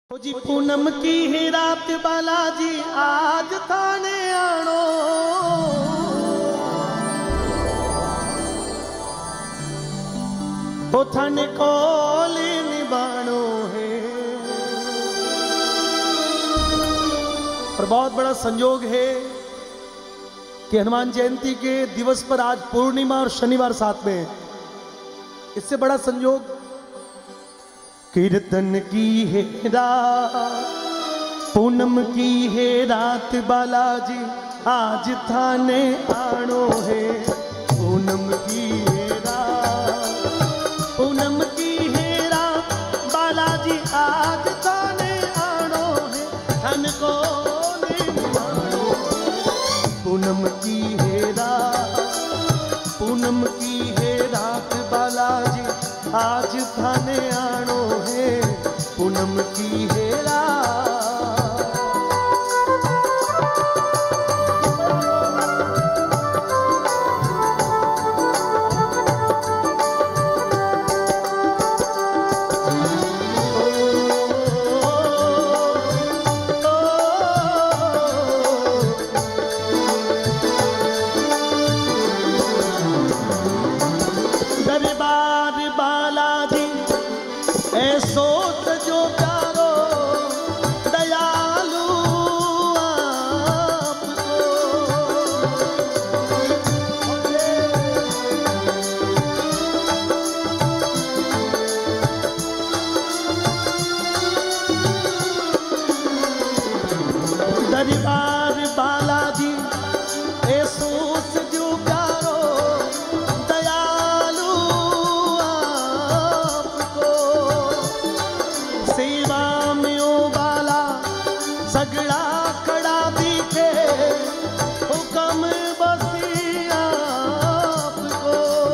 जी पूनम की ही रात बालाजी आज थाने आणो, वो थाने कोली निबाणो है। और बहुत बड़ा संयोग है कि हनुमान जयंती के दिवस पर आज पूर्णिमा और शनिवार साथ में है। इससे बड़ा संयोग कीर्तन की है रात, पूनम की है रात बालाजी आज थाने आणो है। पूनम की है रात, पूनम की है रात बालाजी आज थाने आणो है। धन को पूनम की है रात, पूनम की है रात बालाजी आज थाने आणो है। पूनम की है दरबार बालाजी ऐसो जो प्यारो दयालु आपको। दरबार बालाजी ऐसो जो प्यारो दयालु आपको। सेवा में ओ बाला सगड़ा खड़ा दिखे, हुक्म बसी आपको।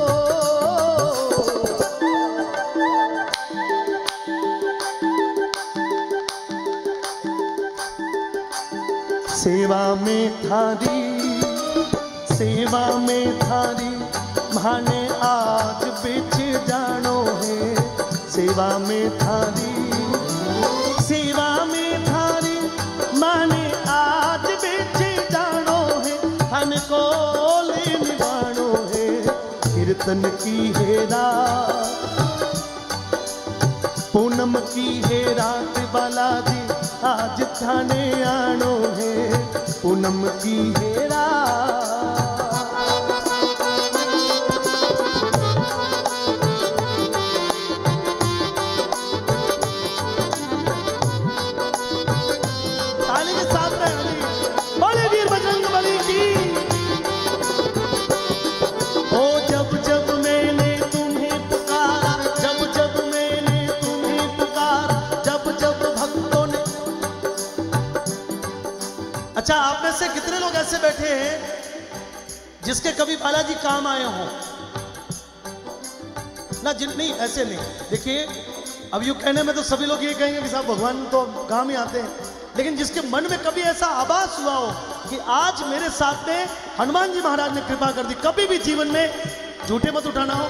सेवा में थारी, सेवा में थारी माने आज बिच जानो है। सेवा में थारी, सेवा में थारी माने आज बिच जानो है। धन को निभानो है। कीर्तन की है रात, पूनम की है रात बालाजी आज थाने आणो है। पूनम की है रात। अच्छा, आप में से कितने लोग ऐसे बैठे हैं जिसके कभी बालाजी काम आए हों ना? नहीं, ऐसे नहीं। देखिए, अब यूं कहने में तो सभी लोग ये कहेंगे कि साहब भगवान तो काम ही आते हैं, लेकिन जिसके मन में कभी ऐसा आभास हुआ हो कि आज मेरे साथ में हनुमान जी महाराज ने कृपा कर दी, कभी भी जीवन में झूठे मत उठाना हो।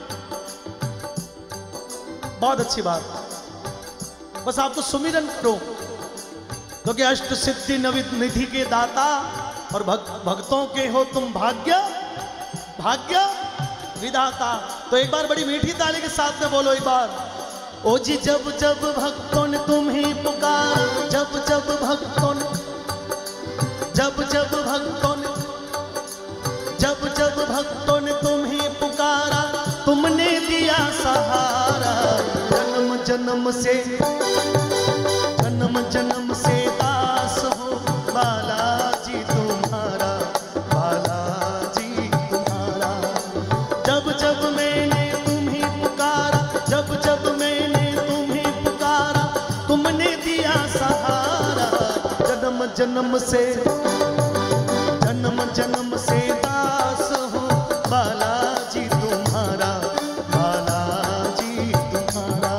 बहुत अच्छी बात, बस आप तो सुमिरन करो, क्योंकि अष्ट सिद्धि निधि के दाता और भक्तों के हो तुम भाग्य भाग्य विधाता। तो एक बार बड़ी मीठी ताली के साथ में बोलो एक बार, ओ जी जब जब भक्तों ने तुम्हें पुकार, जब जब भक्तों ने, जब जब भक्तों ने, जब जब भक्तों ने तुम्हें पुकारा, तुमने दिया सहारा। जन्म जन्म से, जन्म जन्म से दास हो बालाजी तुम्हारा, बालाजी तुम्हारा। जब जब मैंने तुम्हें पुकारा, जब जब मैंने तुम्हें पुकारा, तुमने दिया सहारा। जन्म जन्म से, जन्म जन्म से दास हो बालाजी तुम्हारा, बालाजी तुम्हारा।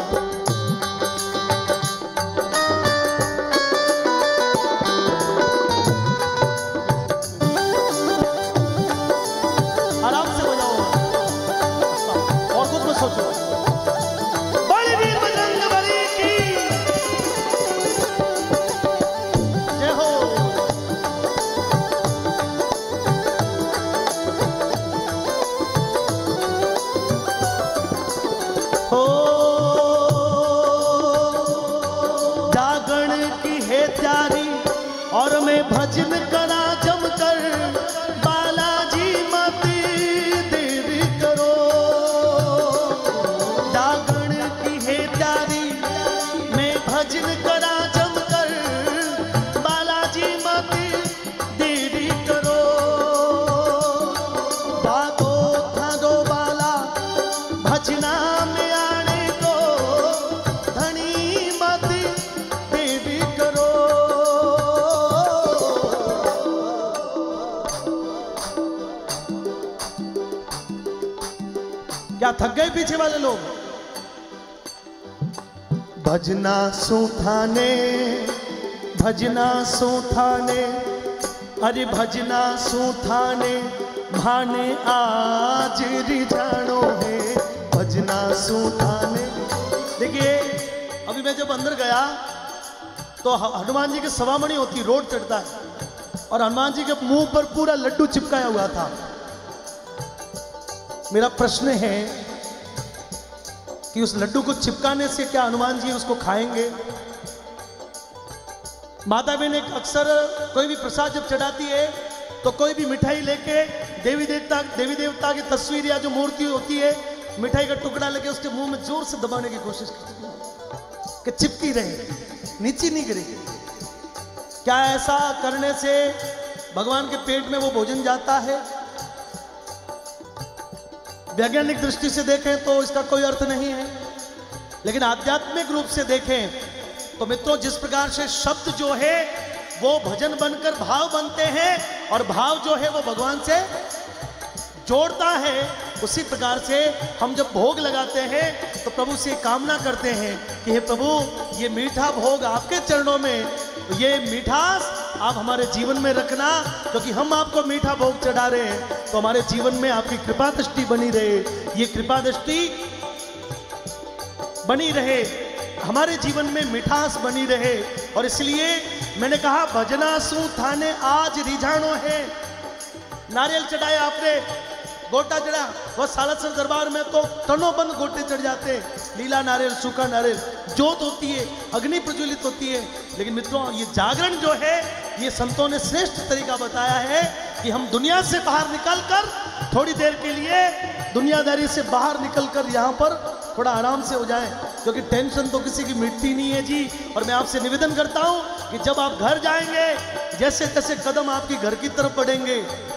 आराम से बजाओ और कुछ मत सोचो। बलवीर बजरंग बली की में भजन करा जमकर, बालाजी मत देर करो। डागण की है प्यारी में भजन करा जमकर, बालाजी मत देर करो। भागो भागो बाला भजना में आने को, धनी मत देर करो। क्या थक गए पीछे वाले लोग? भजना सुथाने, भजना सुथाने, अरे भजना सुथाने, भाने आज रिझानो है, भजना सुथाने। देखिए अभी मैं जब अंदर गया तो हनुमान जी की सवामणि होती, रोड चढ़ता है, और हनुमान जी के मुंह पर पूरा लड्डू चिपकाया हुआ था। मेरा प्रश्न है कि उस लड्डू को चिपकाने से क्या हनुमान जी उसको खाएंगे? माता बहन अक्सर कोई भी प्रसाद जब चढ़ाती है तो कोई भी मिठाई लेके देवी देवता की तस्वीर या जो मूर्ति होती है, मिठाई का टुकड़ा लेके उसके मुंह में जोर से दबाने की कोशिश करती है कि चिपकी रहे, नीचे नहीं गिरेगी। क्या ऐसा करने से भगवान के पेट में वो भोजन जाता है? वैज्ञानिक दृष्टि से देखें तो इसका कोई अर्थ नहीं है, लेकिन आध्यात्मिक रूप से देखें तो मित्रों, जिस प्रकार से शब्द जो है वो भजन बनकर भाव बनते हैं और भाव जो है वो भगवान से जोड़ता है, उसी प्रकार से हम जब भोग लगाते हैं तो प्रभु से कामना करते हैं कि हे प्रभु, ये मीठा भोग आपके चरणों में, ये मिठास आप हमारे जीवन में रखना, क्योंकि हम आपको मीठा भोग चढ़ा रहे हैं तो हमारे जीवन में आपकी कृपा दृष्टि बनी रहे, ये कृपा दृष्टि बनी रहे, हमारे जीवन में मिठास बनी रहे। और इसलिए मैंने कहा भजना सुथाने आज रिझानो है। नारियल चढ़ाए आपने, गोटा चढ़ा, वह सालासर दरबार में तो टनों बंद गोटे चढ़ जाते हैं, नीला नारियल, सूखा नारियल, जोत होती है, अग्नि प्रज्वलित होती है। लेकिन मित्रों, ये जागरण जो है, ये संतों ने श्रेष्ठ तरीका बताया है कि हम दुनिया से बाहर निकलकर थोड़ी देर के लिए दुनियादारी से बाहर निकलकर यहाँ पर थोड़ा आराम से हो जाए, क्योंकि टेंशन तो किसी की मिटती नहीं है जी। और मैं आपसे निवेदन करता हूँ कि जब आप घर जाएंगे, जैसे जैसे कदम आपकी घर की तरफ बढ़ेंगे,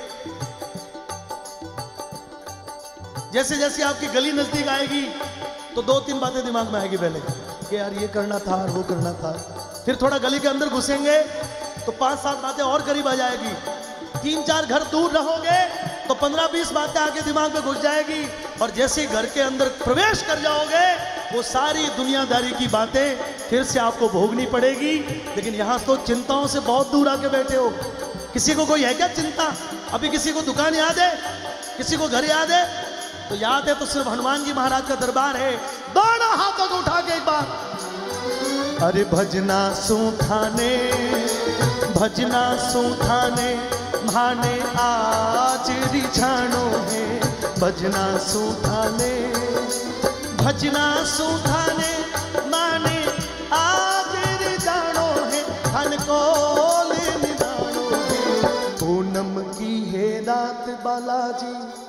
जैसे जैसे आपकी गली नजदीक आएगी, तो 2-3 बातें दिमाग में आएगी पहले कि यार ये करना था और वो करना था। फिर थोड़ा गली के अंदर घुसेंगे तो 5-7 बातें और करीब आ जाएगी। 3-4 घर दूर रहोगे तो 15-20 बातें आके दिमाग में घुस जाएगी। और जैसे ही घर के अंदर प्रवेश कर जाओगे, वो सारी दुनियादारी की बातें फिर से आपको भोगनी पड़ेगी। लेकिन यहाँ तो चिंताओं से बहुत दूर आके बैठे हो। किसी को कोई है क्या चिंता? अभी किसी को दुकान याद है? किसी को घर याद है? तो याद है तो सिर्फ हनुमान जी महाराज का दरबार है। दोनों हाथों को उठा के एक बार, अरे भजना सुथाने, भजना सुथाने, भाने आज रिझानो है, भजना सुथाने, भजना सुथाने, माने आज रिझानो है, धन को ले निधानो है। पूनम की है रात बालाजी,